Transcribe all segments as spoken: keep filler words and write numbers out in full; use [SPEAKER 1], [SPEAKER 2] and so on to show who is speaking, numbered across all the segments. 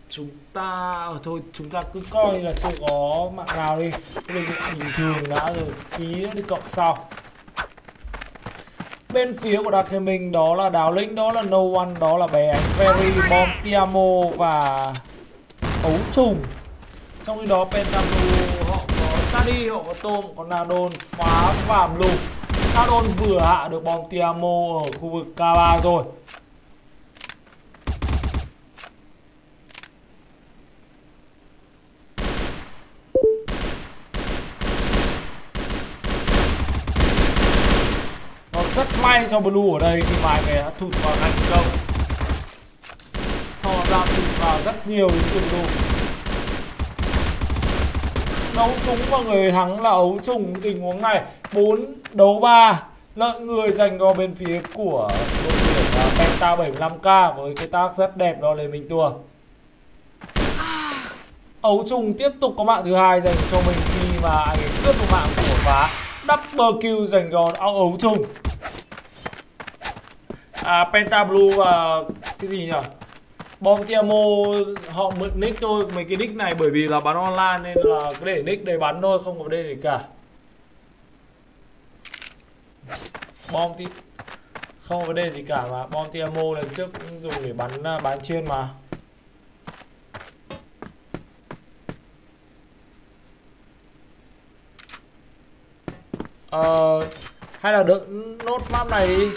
[SPEAKER 1] chúng ta thôi chúng ta cứ coi là chưa có mạng nào đi, mình bình thường đã rồi, tí nữa đi cộng sau. Bên phía của Dark Gaming đó là Đào Linh, đó là No One, đó là bé Ánh Ferry, Bom Tiamo và ấu trùng. Trong khi đó Pentablue họ có Sadi, họ có Tôm, còn Nadon phá và Blue. Nadon vừa hạ được Bom Tiamo ở khu vực K ba rồi. Rất may cho Blue ở đây khi mà anh ấy đã thụt vào thành công. Thò ra thụt vào rất nhiều đến từ Blue. Đấu súng và người thắng là ấu trùng tình huống này. Bốn đấu ba, lợi người dành cho bên phía của đội tuyển Penta bảy mươi lăm K với cái tác rất đẹp đó Lê Minh Tua. Ấu trùng tiếp tục có mạng thứ hai dành cho mình khi mà anh ấy cướp được mạng của phá. Double kill dành cho ấu trùng. À, Pentablue và cái gì nhỉ? Bom Tiamo họ mượn nick thôi, mấy cái nick này bởi vì là bắn online nên là cứ để nick đây bắn thôi, không có vấn đề gì cả. Bom thì không có vấn đề gì cả mà, Bom Tiamo lần trước cũng dùng để bắn bán chiên mà. Ờ, hay là đợi nốt map này đi.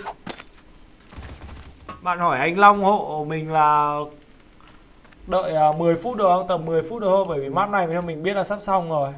[SPEAKER 1] Bạn hỏi anh Long hộ mình là đợi mười phút được không? Tầm mười phút được không? Bởi vì map này theo mình biết là sắp xong rồi.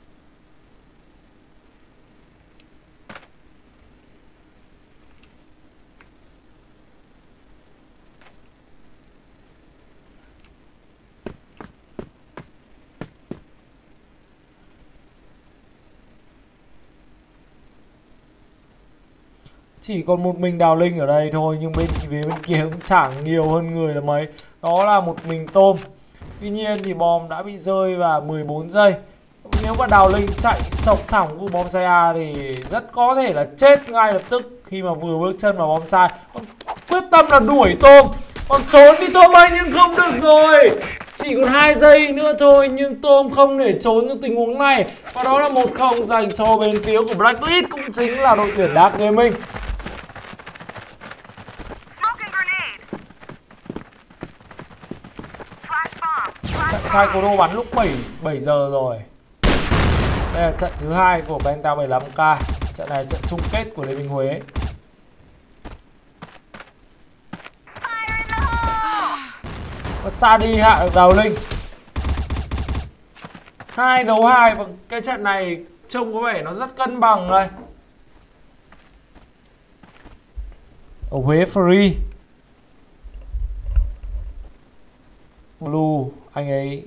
[SPEAKER 1] Chỉ còn một mình Đào Linh ở đây thôi, nhưng bên phía bên kia cũng chẳng nhiều hơn người là mấy. Đó là một mình Tôm. Tuy nhiên thì bom đã bị rơi vào mười bốn giây. Nếu mà Đào Linh chạy sộc thẳng vụ bom sai thì rất có thể là chết ngay lập tức khi mà vừa bước chân vào bom sai. Quyết tâm là đuổi Tôm, còn trốn đi Tôm ơi, nhưng không được rồi. Chỉ còn hai giây nữa thôi nhưng Tôm không thể trốn trong tình huống này. Và đó là một không dành cho bên phía của Blacklist, cũng chính là đội tuyển Dark Gaming. Trận trai Cô Đô bắn lúc bảy giờ rồi. Đây là trận thứ hai của Penta bảy mươi lăm K. Trận này trận chung kết của Lê Minh Huế. Và Sadi hạ được Đào Linh. Hai đấu hai, và cái trận này trông có vẻ nó rất cân bằng đây. Ở Huế Free Blue, anh ấy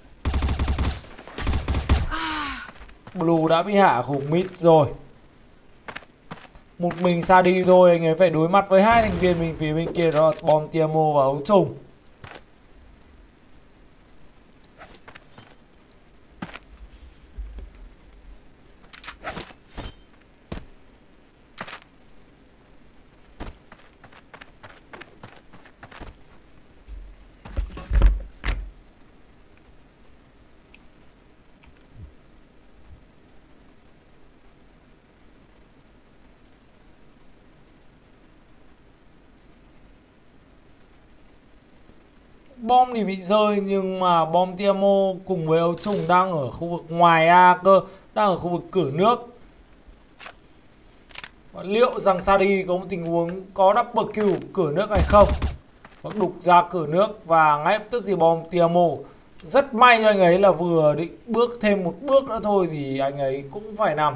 [SPEAKER 1] Blue đã bị hạ khủng mid rồi. Một mình Sadi thôi, anh ấy phải đối mặt với hai thành viên mình phía bên kia, đó là Bom Tiamo và ấu trùng. Bom thì bị rơi nhưng mà Bom Tiamo cùng với ấu trùng đang ở khu vực ngoài A cơ, đang ở khu vực cửa nước. Và liệu rằng Sadi có một tình huống có double kill cửa nước hay không? Nó đục ra cửa nước và ngay lập tức thì Bom Tiamo rất may cho anh ấy là vừa định bước thêm một bước nữa thôi thì anh ấy cũng phải nằm.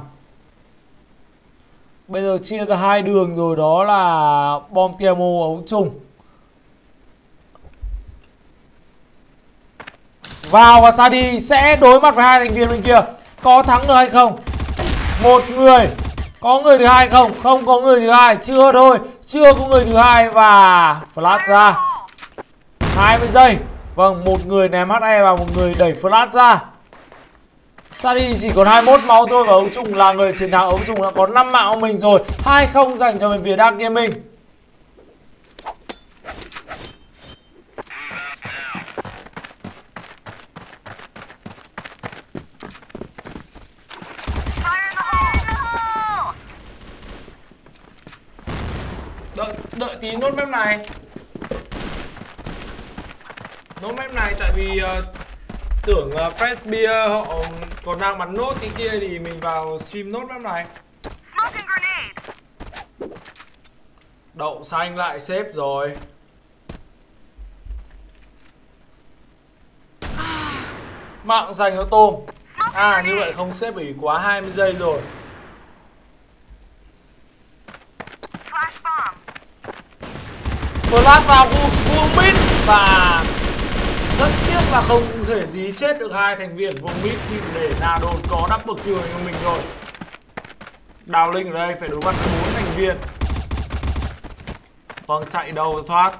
[SPEAKER 1] Bây giờ chia ra hai đường rồi, đó là Bom Tiamo ấu trùng. Vào và Sadi sẽ đối mặt với hai thành viên bên kia. Có thắng được hay không? Một người. Có người thứ hai không? Không có người thứ hai. Chưa thôi. Chưa có người thứ hai. Và flash ra hai mươi giây. Vâng, một người ném hát e và một người đẩy flash ra. Sadi chỉ còn hai mươi mốt máu thôi và ấu trùng là người chiến thắng. Ấu trùng đã có năm mạng của mình rồi. Hai không dành cho bên phía Dark Gaming. đợi tí nốt map này. Nốt map này tại vì uh, tưởng uh, Fresh Beer họ còn đang bắn nốt tí kia thì mình vào stream nốt map này. Đậu xanh lại xếp rồi. Mạng dành cho tôm. À như vậy không xếp bởi quá hai mươi giây rồi. Flash vào vuông mid và rất tiếc là không thể dí chết được hai thành viên vuông mid thì để Nadon có double kill cho mình rồi. Đào Linh ở đây phải đối mặt bốn thành viên. Vâng, chạy đâu thoát.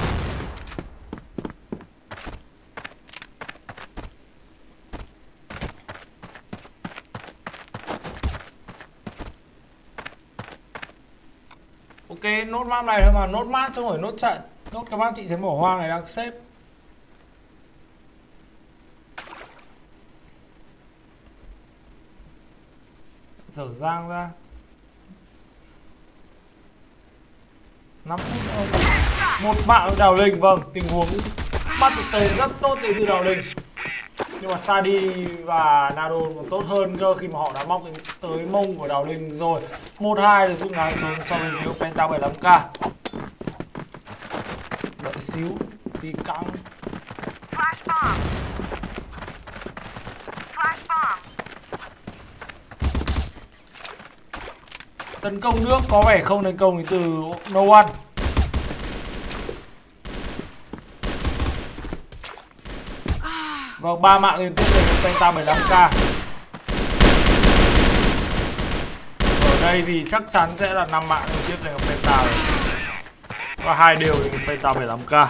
[SPEAKER 1] Ok, nốt map này thôi mà, nốt map chứ không phải nốt trận. Nốt cái map thị trấn bỏ hoang này đang xếp. Dở dang ra. năm phút nữa. Một mạng Đào Linh, vâng, tình huống bắt được tên rất tốt từ Đào Linh. Nhưng mà Sadi và Nadon còn tốt hơn cơ khi mà họ đã móc tới mông của Đào Linh rồi. một hai được rút ngắn xuống cho bên phía Penta bảy mươi lăm k. Đợi xíu, thì căng. Tấn công nước có vẻ không thành công từ No One. Vâng, ba mạng liên tiếp về Penta bảy mươi lăm k. Ở đây thì chắc chắn sẽ là năm mạng liên tiếp về Penta rồi. Và hai đều về Penta bảy mươi lăm k.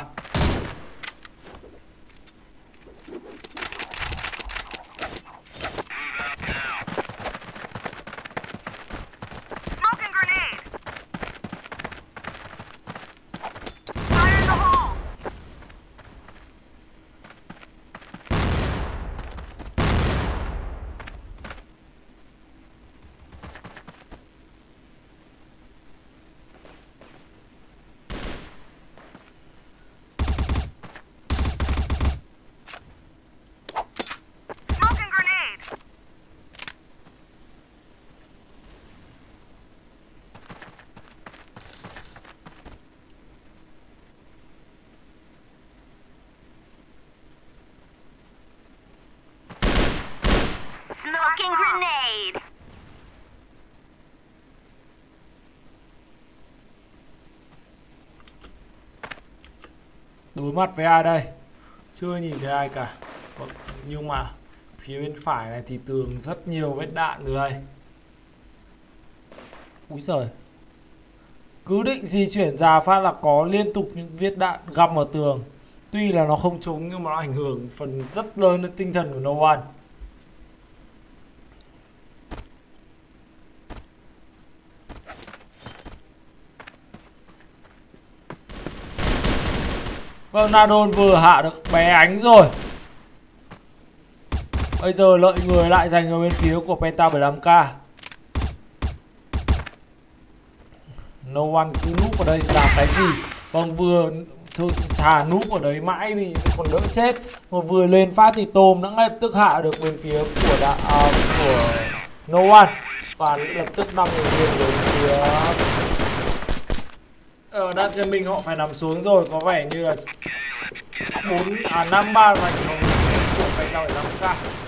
[SPEAKER 2] Smoking grenade.
[SPEAKER 1] Đối mặt với ai đây? Chưa nhìn thấy ai cả. Nhưng mà phía bên phải này thì tường rất nhiều vết đạn rồi đây. Úi giời. Cứ định di chuyển ra phát là có liên tục những vết đạn găm vào tường. Tuy là nó không trúng nhưng mà nó ảnh hưởng phần rất lớn đến tinh thần của No One. Vâng, Nadon vừa hạ được bé ánh rồi. Bây giờ lợi người lại dành cho bên phía của Penta bảy mươi lăm k. No One cứ núp ở đây làm cái gì. Vâng, vừa thôi thả núp ở đấy mãi thì còn đỡ chết. Mà vừa lên phát thì Tôm đã ngay lập tức hạ được bên phía của đã, à, của No One. Và lập tức năm người viên đến phía ở Đan Thiên Minh họ phải nằm xuống rồi. Có vẻ như là bốn à năm ba dành cho của Penta bảy mươi lăm k.